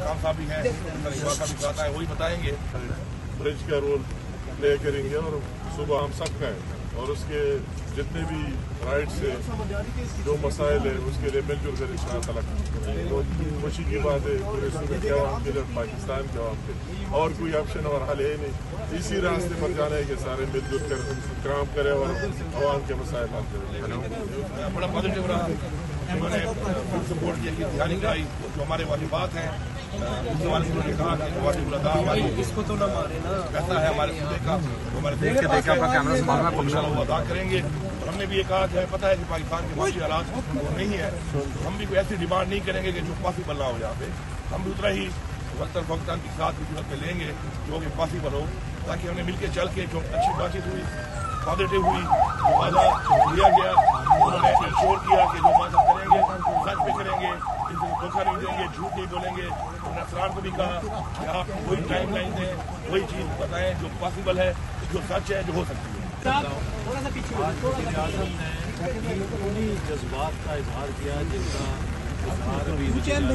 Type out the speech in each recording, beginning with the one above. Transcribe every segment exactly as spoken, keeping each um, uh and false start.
खान साहब भी हैं, इकबाल साहब भी साथ आए, वही बताएंगे। ब्रिज का रोल प्ले करेंगे और सुबह हम सबका है और उसके जितने भी राइट्स है, जो मसाइल है, उसके लिए मिलजुल कर इंशाअल्लाह तआला बहुत खुशी की बात है पूरे सूबे के अवाम के लिए, पाकिस्तान के अवाम के। और कोई ऑप्शन और हल है नहीं, इसी रास्ते पर जाना है कि सारे मिलजुल कर काम करें और अवाम के मसाइल हल करें। बड़ा पॉजिटिव रहा, उन्होंने सपोर्ट किया कि ध्यान कराई जो हमारे वाजिबात हैं। उन्होंने कहा कि वाजिब अदा हमारी इसको तो ना मारे ना कहता है हमारे सूबे का, हमारे देश के देखा पर कैमरा संभालना इंशाअल्लाह वो अदा करेंगे। और हमने भी ये कहा कि पता है कि पाकिस्तान के माशी हालात वो नहीं है, तो हम भी कोई ऐसी डिमांड नहीं करेंगे कि जो पॉसिबल ना हो यहाँ पे। हम भी उतना ही वक्तन फक्तन की साथ की सूरत में लेंगे जो कि पॉसिबल हो, ताकि हमने मिलकर चल के जो अच्छी बातचीत हुई, पॉजिटिव हुई, जो वादा दिया गया, उन्होंने इंश्योर किया कि जो वादा करेंगे सच पे करेंगे, किसी को धोखा नहीं देंगे, झूठ नहीं बोलेंगे। उन्होंने अफसरान को भी कहा कि आप वही टाइम लाइन दें, वही चीज़ बताएं जो पॉसिबल है, जो सच है, जो हो सकती है। आज वज़ीर-ए-आज़म ने उन्हीं जज्बात का इजहार किया जिनका इजहार अभी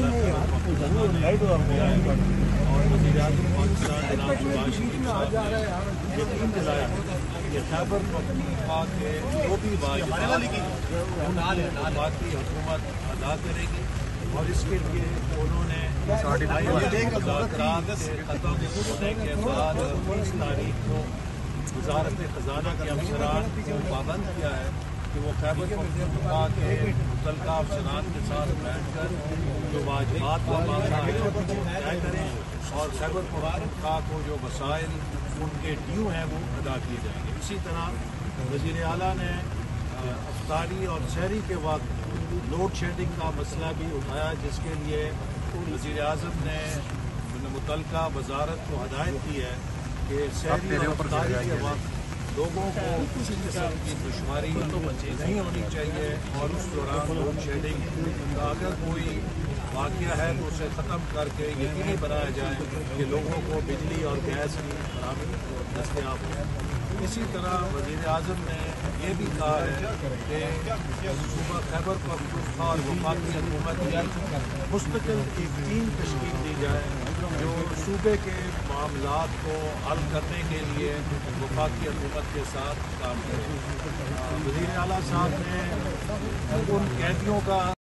और वज़ीर-ए-आज़म पाकिस्तान जनाब शहबाज शरीफ साहब ने यकीन दिलाया कि खैबर पख्तूनख्वा के जो भी वाजिबात की हुकूमत अदा करेगी और इसके लिए उन्होंने मुज़ाकरात के ख़त्म होने के बाद बीस तारीख को वज़ारत ख़जाना के अफसरान को पाबंद किया है कि वो खैबर पख्तूनख्वा के मुतल्लिक़ा अफसरान के साथ बैठकर जो वाजिबात का मामला है वो तय करें और खैबर पख्तूनख्वा को जो मसाइल उनके ड्यू हैं वो अदा किए जाएंगे। इसी तरह वज़ीर आला ने अफ्तारी और शहरी के वक्त लोड शेडिंग का मसला भी उठाया, जिसके लिए वज़ीर आज़म ने मुतल्लिक़ा वज़ारत को हदायत की है कि शहरी और अफ्तारी के वक्त लोगों को किसी किस्म की दुश्वारी नहीं होनी चाहिए और उस दौरान लोड शेडिंग का अगर कोई वाक़या है तो उसे ख़त्म करके यकीनी बनाया जाए कि लोगों को बिजली और गैस की फराहमी दस्तयाब हो। इसी तरह वज़ीर आज़म ने ये भी कहा है कि सूबा खैबर पख्तूनख्वा और वफाकी हुकूमत की मुस्तकिल एक टीम तश्कील दी जाए जो सूबे के मामलात को हल करने के लिए वफाकी हुकूमत के साथ काम करे। वज़ीर आला साहब ने उन कैदियों का